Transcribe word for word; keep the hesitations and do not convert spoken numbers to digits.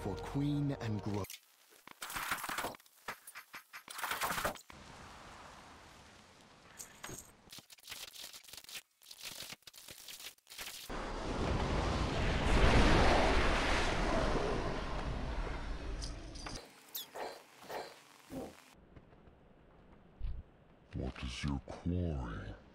for Queen and Gro. What is your quarry?